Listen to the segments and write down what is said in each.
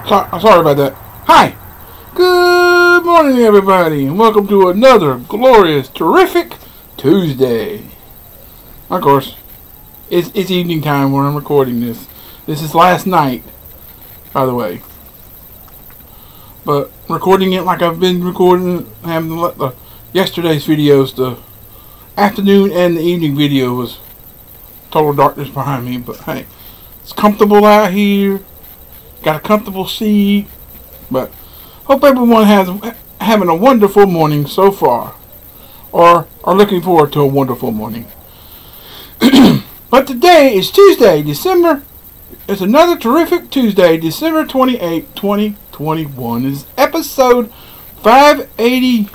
Sorry about that. Hi. Good morning, everybody, and welcome to another glorious, terrific Tuesday. Of course, it's evening time when I'm recording this. This is last night, by the way. But recording it like I've been recording, having the yesterday's videos, the afternoon and the evening video was total darkness behind me. But hey, it's comfortable out here. Got a comfortable seat. But hope everyone having a wonderful morning so far, or are looking forward to a wonderful morning. But today is Tuesday, it's another terrific Tuesday, December 28th, 2021. This is episode 580.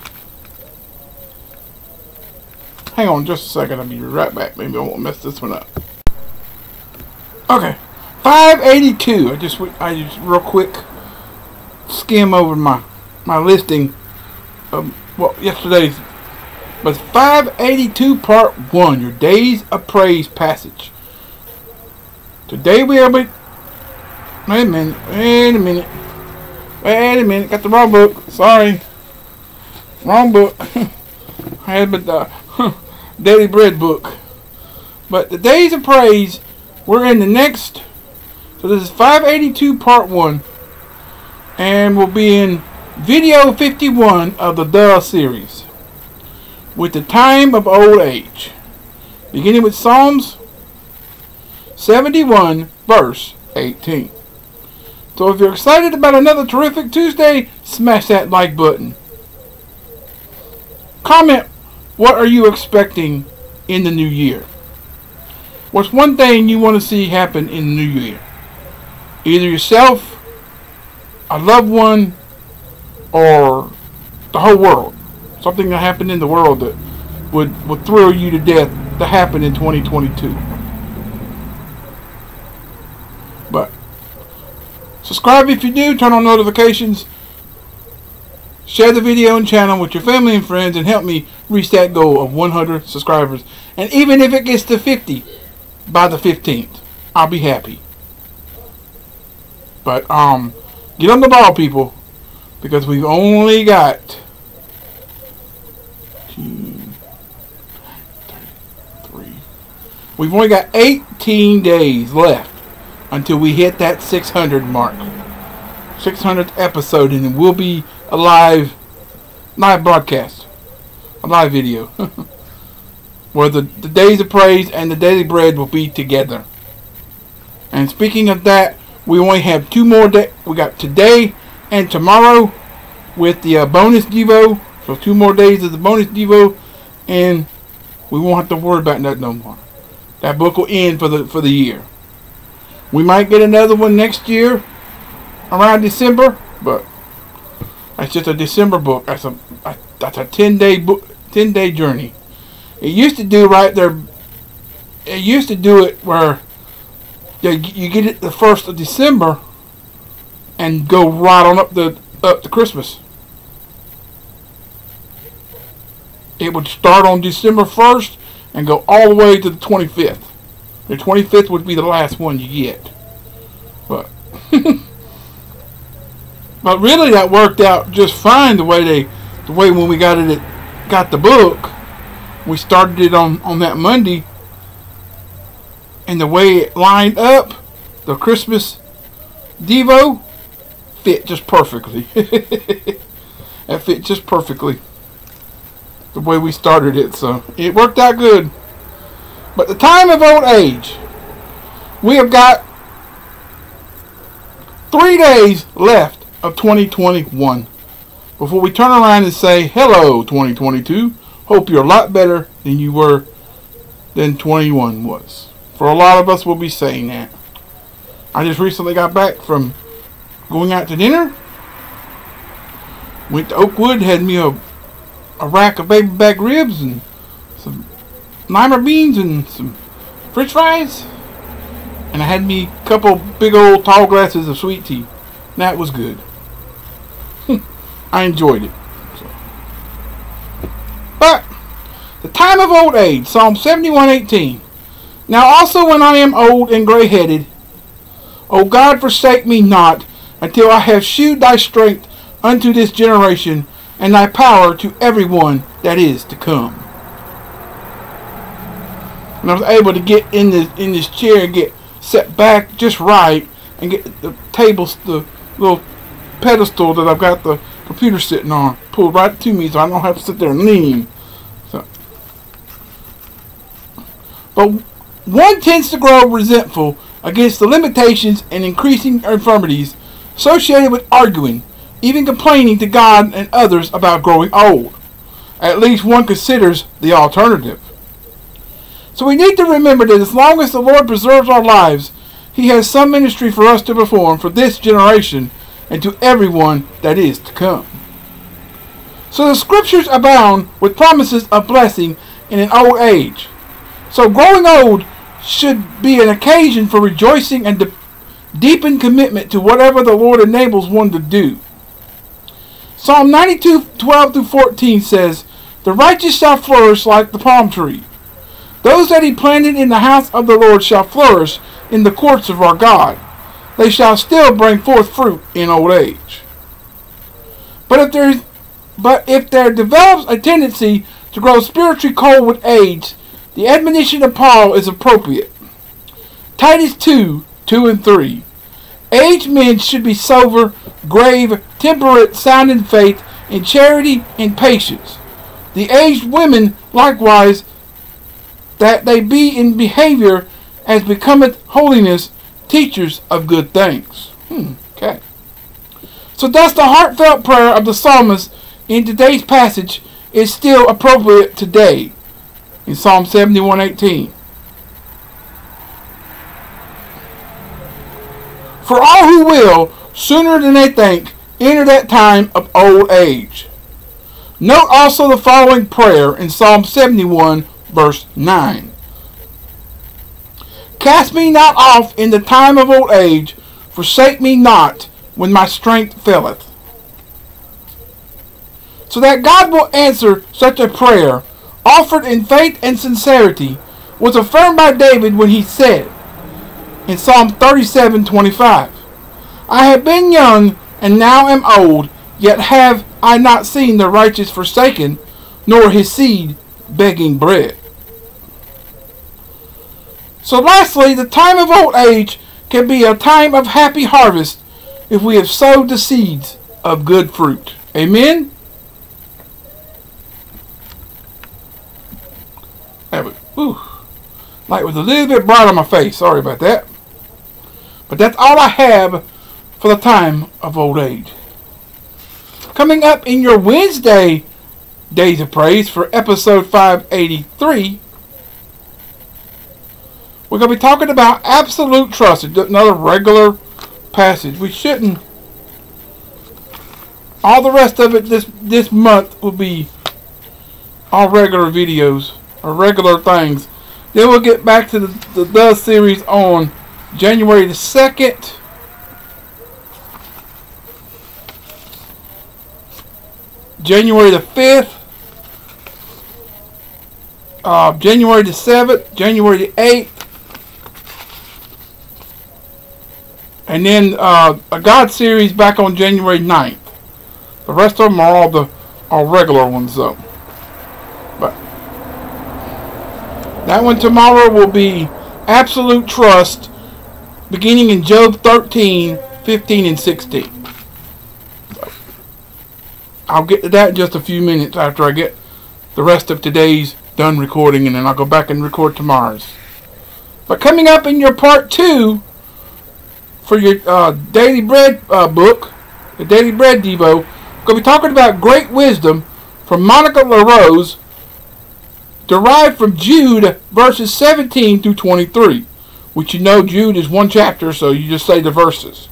Hang on just a second, I'll be right back. Maybe I won't mess this one up. Okay, 582. I just real quick skim over my listing of yesterday's. But 582 part 1, your Days of Praise passage. Today we are wait a minute, got the wrong book, sorry, wrong book. I had the Daily Bread book. But the Days of Praise, we're in the next, so this is 582 part 1, and we'll be in video 51 of the Devo series, with the time of old age, beginning with Psalms 71 verse 18. So if you're excited about another terrific Tuesday, smash that like button. Comment, what are you expecting in the new year? What's one thing you want to see happen in the new year? Either yourself, a loved one, or the whole world. Something that happened in the world that would thrill you to death to happen in 2022. But subscribe if you do, turn on notifications, share the video and channel with your family and friends, and help me reach that goal of 100 subscribers. And even if it gets to 50 by the 15th, I'll be happy. But get on the ball, people, because we've only got 33. We've only got 18 days left until we hit that 600 mark. 600th episode, and we'll be a live broadcast, a live video, where the Days of Praise and the Daily Bread will be together. And speaking of that, we only have 2 more days. We got today and tomorrow with the bonus Devo. So 2 more days of the bonus Devo, and we won't have to worry about that no more. That book will end for the year. We might get another one next year around December, but that's just a December book. That's a 10-day book, 10-day journey. It used to do right there. It used to do it where you get it the 1st of December and go right on up to Christmas. It would start on December 1st and go all the way to the 25th. The 25th would be the last one you get. But but really that worked out just fine the way when we got the book. We started it on that Monday, and the way it lined up, the Christmas Devo fit just perfectly. That fit just perfectly the way we started it, so it worked out good. But the time of old age, we have got 3 days left of 2021 before we turn around and say, hello 2022, hope you're a lot better than you were than 21 was. For a lot of us, we'll be saying that. I just recently got back from going out to dinner. Went to Oakwood, had me a rack of baby back ribs and some lima beans and some french fries, and I had me a couple big old tall glasses of sweet tea. That was good. I enjoyed it. So. But the time of old age, Psalm 71:18. Now also when I am old and gray-headed, O God, forsake me not, until I have shewed thy strength unto this generation, and thy power to everyone that is to come. And I was able to get in this chair and get set back just right, and get the little pedestal that I've got the computer sitting on pulled right to me, so I don't have to sit there and lean. So, but one tends to grow resentful against the limitations and increasing infirmities associated with arguing, even complaining to God and others about growing old. At least one considers the alternative. So we need to remember that as long as the Lord preserves our lives, He has some ministry for us to perform for this generation and to everyone that is to come. So the scriptures abound with promises of blessing in an old age. So growing old should be an occasion for rejoicing and deepened commitment to whatever the Lord enables one to do. Psalm 92:12-14 says, "The righteous shall flourish like the palm tree. Those that he planted in the house of the Lord shall flourish in the courts of our God. They shall still bring forth fruit in old age." But if there develops a tendency to grow spiritually cold with age, the admonition of Paul is appropriate. Titus 2:2-3. Aged men should be sober, grave, temperate, sound in faith, in charity, in patience. The aged women likewise, that they be in behavior as becometh holiness, teachers of good things. Okay. So thus the heartfelt prayer of the psalmist in today's passage is still appropriate today in Psalm 71:18. For all who will, sooner than they think, enter that time of old age. Note also the following prayer in Psalm 71, verse 9. Cast me not off in the time of old age, forsake me not when my strength faileth. So that God will answer such a prayer, offered in faith and sincerity, was affirmed by David when he said, in Psalm 37:25, "I have been young and now am old, yet have I not seen the righteous forsaken, nor his seed begging bread." So lastly, the time of old age can be a time of happy harvest if we have sowed the seeds of good fruit. Amen? Light was a little bit bright on my face. Sorry about that. But that's all I have for the time of old age. Coming up in your Wednesday Days of Praise for episode 583, we're going to be talking about absolute trust. It's another regular passage. We shouldn't. All the rest of it this month will be all regular videos or regular things. Then we'll get back to the series on January the 2nd. January the 5th. January the 7th. January the 8th. And then a God series back on January 9th. The rest of them are all regular ones though. But that one tomorrow will be Absolute Trust, beginning in Job 13, 15, and 16. I'll get to that in just a few minutes after I get the rest of today's done recording, and then I'll go back and record tomorrow's. But coming up in your part 2 for your Daily Bread book, the Daily Bread Devo, we're going to be talking about great wisdom from Monica LaRose, derived from Jude verses 17 through 23, which you know Jude is one chapter, so you just say the verses.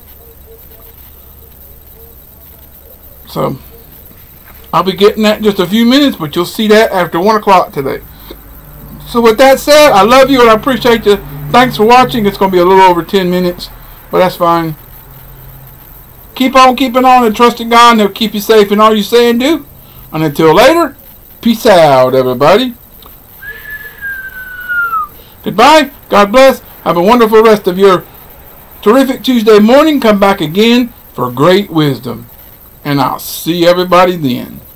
So I'll be getting that in just a few minutes, but you'll see that after 1 o'clock today. So with that said, I love you and I appreciate you. Thanks for watching. It's going to be a little over 10 minutes, but that's fine. Keep on keeping on and trusting God, and He'll keep you safe in all you say and do. And until later, peace out, everybody. Goodbye. God bless. Have a wonderful rest of your Terrific Tuesday morning. Come back again for great wisdom. And I'll see everybody then.